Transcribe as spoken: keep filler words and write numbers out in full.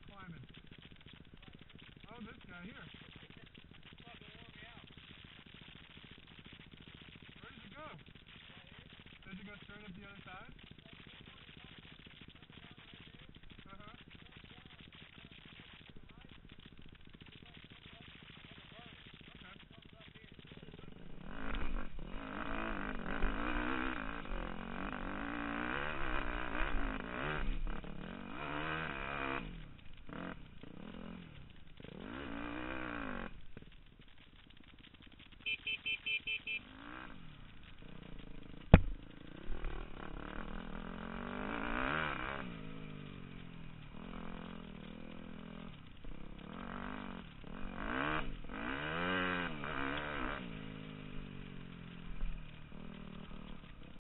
climbing? Oh, this guy here. Where did it go? Did it go straight up the other side?